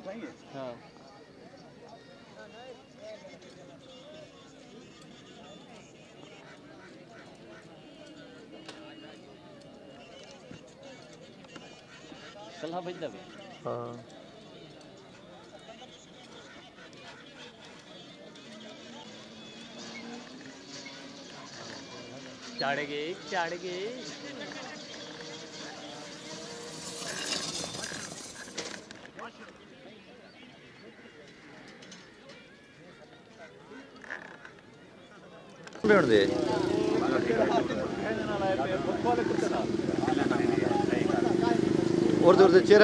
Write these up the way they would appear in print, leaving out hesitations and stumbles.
हाँ कल भेज देवे। हाँ चढ़ गए चढ़ गए। बैठ दे और चेहरा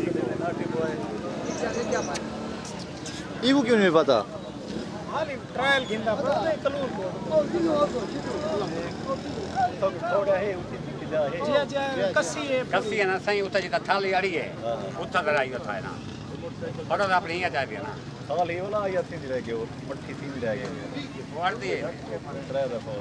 इगो क्यों नहीं पता ट्रायल गिंदा कलूर कसी है ना सही उता जी थाली अड़ी है उता कराई उता है ना और अपने ही आ जाए ना थाली वाला या थी रह गए और मट्ठी थी रह गए वाड़ दिए त्रै दफा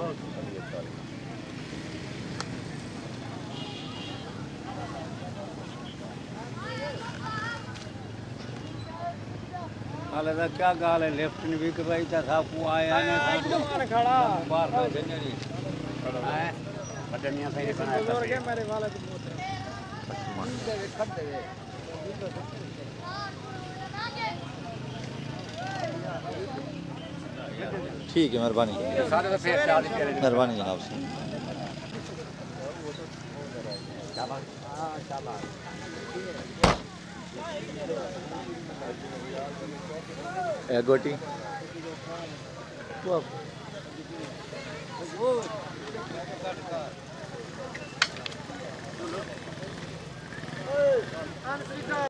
हाले दा क्या गाल है लेफ्ट ने भी करवाई था साहब को आया ना खड़ा बाहर में जननी है बदनिया सही बनाया था के मेरे वाले को बहुत ठीक है मेहरबानी सारे तो फेस चार्ज करे मेहरबानी जनाब से शाबाश हां शाबाश ए गोटी वो